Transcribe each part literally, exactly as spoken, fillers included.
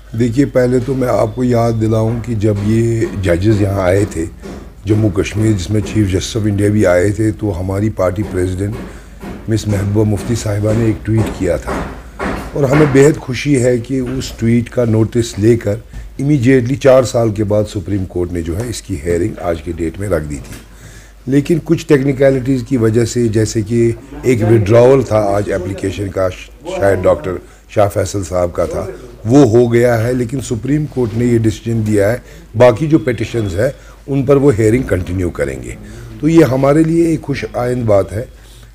देखिए, पहले तो मैं आपको याद दिलाऊं कि जब ये जजेस यहाँ आए थे जम्मू कश्मीर, जिसमें चीफ जस्टिस ऑफ इंडिया भी आए थे, तो हमारी party president miss Mehbooba Mufti साहिबा ने एक ट्वीट किया था और हमें बेहद खुशी है कि उस ट्वीट का नोटिस लेकर इमीडिएटली चार साल के बाद सुप्रीम कोर्ट ने जो है इसकी हेयरिंग आज की डेट में रख दी थी। लेकिन कुछ टेक्निकलिटीज़ की वजह से, जैसे कि एक विड्रॉवल था आज एप्लीकेशन का, शायद डॉक्टर शाह फैसल साहब का था, वो हो गया है, लेकिन सुप्रीम कोर्ट ने ये डिसीजन दिया है बाकी जो पिटिशंस है उन पर वो हेयरिंग कंटिन्यू करेंगे। तो ये हमारे लिए एक खुश आइंद बात है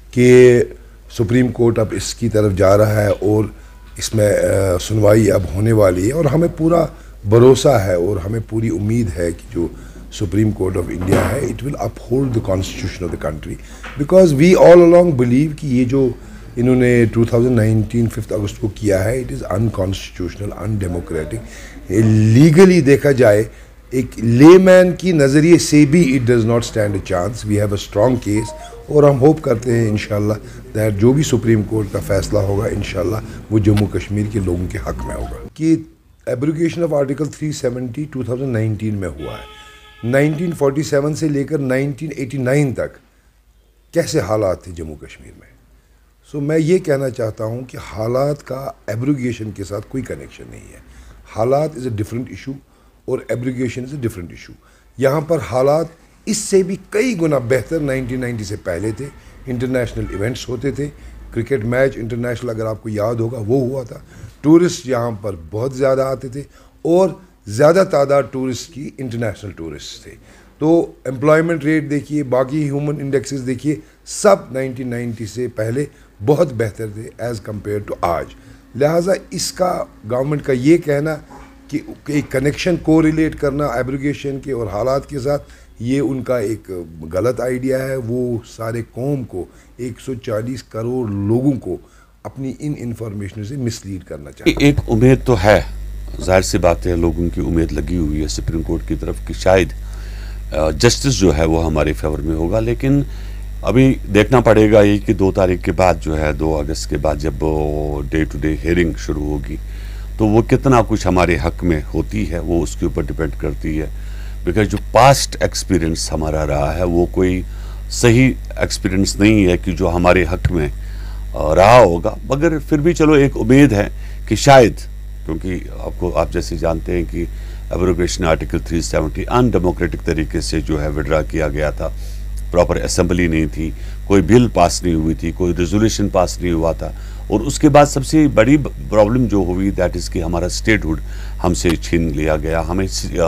कि सुप्रीम कोर्ट अब इसकी तरफ जा रहा है और इसमें आ, सुनवाई अब होने वाली है और हमें पूरा भरोसा है और हमें पूरी उम्मीद है कि जो सुप्रीम कोर्ट ऑफ इंडिया है, it will uphold the constitution of the country, because we all along believe कि ये जो इन्होंने दो हज़ार उन्नीस फिफ्थ अगस्त को किया है, it is unconstitutional, undemocratic. Legally देखा जाए, एक लेमैन की नज़रिए से भी it does not stand a chance. We have a strong case और हम होप करते हैं इंशाल्लाह दैट जो भी सुप्रीम कोर्ट का फैसला होगा इंशाल्लाह वो जम्मू कश्मीर के लोगों के हक में होगा। कि एब्रोगेशन ऑफ आर्टिकल तीन सौ सत्तर दो हज़ार उन्नीस में हुआ है। उन्नीस सौ सैंतालीस से लेकर उन्नीस सौ नवासी तक कैसे हालात थे जम्मू कश्मीर में। सो so, मैं ये कहना चाहता हूँ कि हालात का एब्रोगेशन के साथ कोई कनेक्शन नहीं है। हालात इज़ अ डिफरेंट इशू और abrogation is a different issue. यहाँ पर हालात इससे भी कई गुना बेहतर उन्नीस सौ नब्बे से पहले थे। इंटरनेशनल इवेंट्स होते थे, क्रिकेट मैच इंटरनेशनल अगर आपको याद होगा वो हुआ था। टूरिस्ट यहाँ पर बहुत ज़्यादा आते थे और ज़्यादा तादाद टूरिस्ट की इंटरनेशनल टूरिस्ट थे। तो एम्प्लॉयमेंट रेट देखिए, बाकी ह्यूमन इंडेक्सेस देखिए, सब उन्नीस सौ नब्बे से पहले बहुत बेहतर थे एज़ कम्पेयर टू आज। लिहाजा इसका गवर्नमेंट का ये कहना कि एक कनेक्शन को रिलेट करना एब्रोगेशन के और हालात के साथ, ये उनका एक गलत आइडिया है। वो सारे कौम को, एक सौ चालीस करोड़ लोगों को अपनी इन इंफॉर्मेशन से मिसलीड करना चाहिए। एक उम्मीद तो है, जाहिर सी बात है, लोगों की उम्मीद लगी हुई है सुप्रीम कोर्ट की तरफ कि शायद जस्टिस जो है वो हमारे फेवर में होगा। लेकिन अभी देखना पड़ेगा ये कि दो तारीख के बाद जो है, दो अगस्त के बाद जब डे टू डे हेयरिंग शुरू होगी तो वो कितना कुछ हमारे हक में होती है वो उसके ऊपर डिपेंड करती है। बिकॉज जो पास्ट एक्सपीरियंस हमारा रहा है वो कोई सही एक्सपीरियंस नहीं है कि जो हमारे हक में रहा होगा। मगर फिर भी चलो एक उम्मीद है कि शायद, क्योंकि आपको आप जैसे जानते हैं कि एब्रोगेशन आर्टिकल तीन सौ सत्तर अनडेमोक्रेटिक तरीके से जो है विड्रा किया गया था। प्रॉपर असेंबली नहीं थी, कोई बिल पास नहीं हुई थी, कोई रेजोल्यूशन पास नहीं हुआ था। और उसके बाद सबसे बड़ी प्रॉब्लम जो हुई दैट इज़ कि हमारा स्टेटहुड हमसे छीन लिया गया। हमें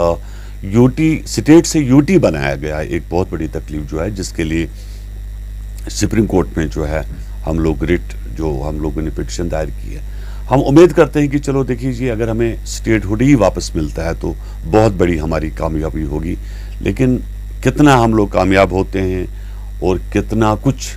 यूटी स्टेट से यूटी बनाया गया। एक बहुत बड़ी तकलीफ जो है जिसके लिए सुप्रीम कोर्ट में जो है हम लोग रिट जो हम लोगों ने पिटिशन दायर की है। हम उम्मीद करते हैं कि चलो देखिए, अगर हमें स्टेटहुड ही वापस मिलता है तो बहुत बड़ी हमारी कामयाबी होगी। लेकिन कितना हम लोग कामयाब होते हैं और कितना कुछ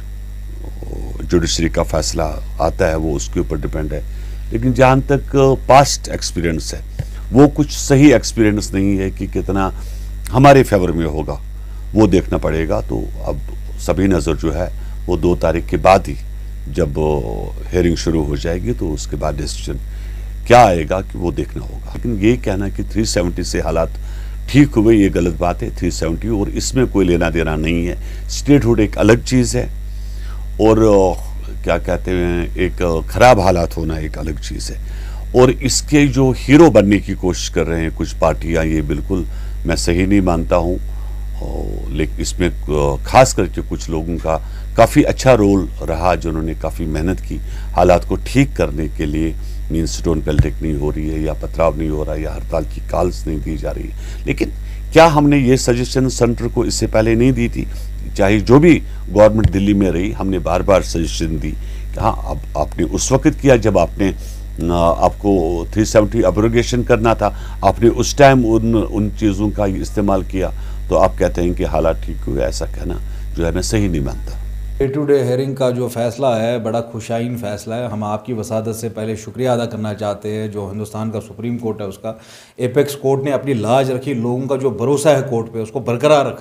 जुडिशरी का फैसला आता है वो उसके ऊपर डिपेंड है। लेकिन जहाँ तक पास्ट एक्सपीरियंस है वो कुछ सही एक्सपीरियंस नहीं है कि कितना हमारे फेवर में होगा, वो देखना पड़ेगा। तो अब सभी नज़र जो है वो दो तारीख के बाद ही जब हेयरिंग शुरू हो जाएगी तो उसके बाद डिसीजन क्या आएगा कि वो देखना होगा। लेकिन ये कहना कि तीन सौ सत्तर से हालात ठीक हुए, ये गलत बात है। तीन सौ सत्तर और इसमें कोई लेना देना नहीं है। स्टेटहुड एक अलग चीज़ है और क्या कहते हैं, एक ख़राब हालात होना एक अलग चीज़ है। और इसके जो हीरो बनने की कोशिश कर रहे हैं कुछ पार्टियां, ये बिल्कुल मैं सही नहीं मानता हूँ। लेकिन इसमें खास करके कुछ लोगों का काफ़ी अच्छा रोल रहा जिन्होंने काफ़ी मेहनत की हालात को ठीक करने के लिए। मीन्स स्टोन पेल्टिंग नहीं हो रही है या पथराव नहीं हो रहा है या हड़ताल की कॉल्स नहीं दी जा रही है। लेकिन क्या हमने ये सजेशन सेंटर को इससे पहले नहीं दी थी? चाहे जो भी गवर्नमेंट दिल्ली में रही, हमने बार बार सजेशन दी कि हाँ, अब आपने उस वक्त किया जब आपने आपको तीन सौ सत्तर एब्रोगेशन करना था, आपने उस टाइम उन उन चीज़ों का इस्तेमाल किया। तो आप कहते हैं कि हालात ठीक हुए, ऐसा कहना जो है मैं सही नहीं मानता। डे टू डे हेयरिंग का जो फ़ैसला है बड़ा खुशाइन फ़ैसला है। हम आपकी वसादत से पहले शुक्रिया अदा करना चाहते हैं जो हिंदुस्तान का सुप्रीम कोर्ट है उसका। एपेक्स कोर्ट ने अपनी लाज रखी, लोगों का जो भरोसा है कोर्ट पे उसको बरकरार रखा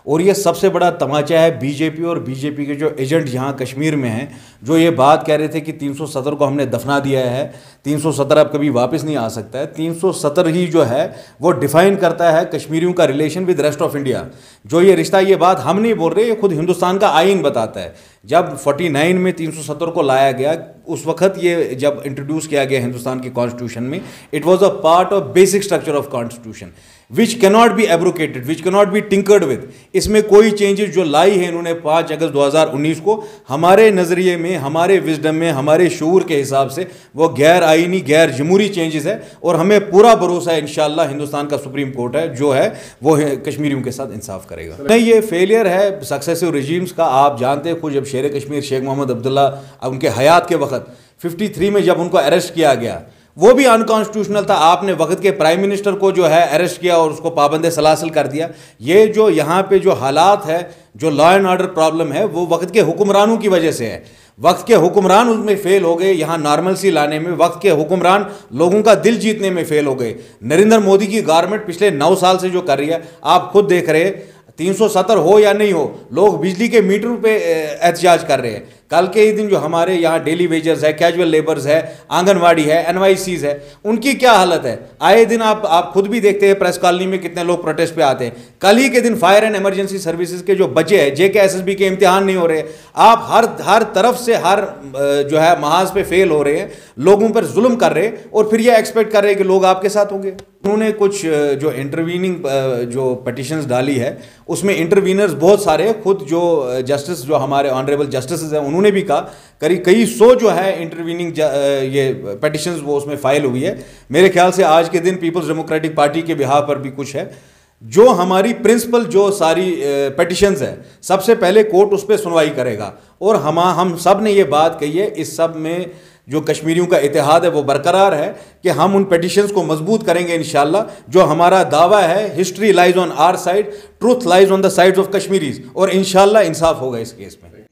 और ये सबसे बड़ा तमाचा है बीजेपी और बीजेपी के जो एजेंट यहाँ कश्मीर में हैं, जो ये बात कह रहे थे कि तीन सौ सत्तर को हमने दफना दिया है, तीन सौ सत्तर अब कभी वापस नहीं आ सकता है। तीन सौ सत्तर ही जो है वो डिफाइन करता है कश्मीरियों का relation with rest of India. जो ये रिश्ता, ये बात हम नहीं बोल रहे, ये खुद हिंदुस्तान का आइन बताता है। जब उनचास में तीन सौ सत्तर को लाया गया, उस वक्त ये जब इंट्रोड्यूस किया गया हिंदुस्तान की कॉन्स्टिट्यूशन में, it was a part of basic structure of constitution which cannot be abrogated, which cannot be tinkered with. इसमें कोई चेंजेस जो लाई है इन्होंने पाँच अगस्त दो हज़ार उन्नीस को, हमारे नज़रिए में, हमारे विजडम में, हमारे शऊर के हिसाब से वो गैर आइनी, गैर जमहूरी चेंजेस है। और हमें पूरा भरोसा है इंशाअल्लाह हिंदुस्तान का सुप्रीम कोर्ट है जो है वो है कश्मीरियों के साथ इंसाफ करेगा। नहीं, ये फेलियर है सक्सेसिव रिजीम्स का। आप जानते हैं खुद, जब शेर कश्मीर शेख मोहम्मद अब्दुल्ला उनके हयात के वक्त तिरेपन में जब उनको अरेस्ट किया गया, वो भी अनकॉन्स्टिट्यूशनल था। आपने वक्त के प्राइम मिनिस्टर को जो है अरेस्ट किया और उसको पाबंद सलासिल कर दिया। ये जो यहाँ पे जो हालात है, जो लॉ एंड ऑर्डर प्रॉब्लम है, वो वक्त के हुक्मरानों की वजह से है। वक्त के हुक्मरान उसमें फेल हो गए, यहाँ नॉर्मलसी लाने में। वक्त के हुक्मरान लोगों का दिल जीतने में फेल हो गए। नरेंद्र मोदी की गवर्नमेंट पिछले नौ साल से जो कर रही है, आप खुद देख रहे हैं, तीन सौ सत्तर हो या नहीं हो, लोग बिजली के मीटर पे एहतजाज कर रहे हैं। कल के ही दिन जो हमारे यहाँ डेली वेजर्स है, कैजुअल लेबर्स है, आंगनवाड़ी है, एनवाईसीज है, उनकी क्या हालत है। आए दिन आप आप खुद भी देखते हैं प्रेस कॉलोनी में कितने लोग प्रोटेस्ट पे आते हैं। कल ही के दिन फायर एंड इमरजेंसी सर्विसेज के जो बच्चे हैं, जे के एस एस बी के इम्तिहान नहीं हो रहे। आप हर हर तरफ से हर जो है महाज पे फेल हो रहे हैं, लोगों पर जुल्म कर रहे हैं, और फिर ये एक्सपेक्ट कर रहे हैं कि लोग आपके साथ होंगे। उन्होंने कुछ जो इंटरवीनिंग जो पटिशन्स डाली है, उसमें इंटरवीनर्स बहुत सारे हैं। खुद जो जस्टिस, जो हमारे ऑनरेबल जस्टिस हैं, उन्होंने भी कहा करीब कई सौ जो है इंटरवीनिंग ये पटिशन्स वो उसमें फाइल हुई है। मेरे ख्याल से आज के दिन पीपल्स डेमोक्रेटिक पार्टी के बिहाफ पर भी कुछ है। जो हमारी प्रिंसिपल जो सारी पटिशन्स है, सबसे पहले कोर्ट उस पर सुनवाई करेगा। और हम हम सब ने ये बात कही है, इस सब में जो कश्मीरियों का इतिहाद है वो बरकरार है कि हम उन पिटिशंस को मजबूत करेंगे इंशाल्लाह। जो हमारा दावा है, history lies on our side, truth lies on the sides of Kashmiris, और इंशाल्लाह इंसाफ होगा इस केस में।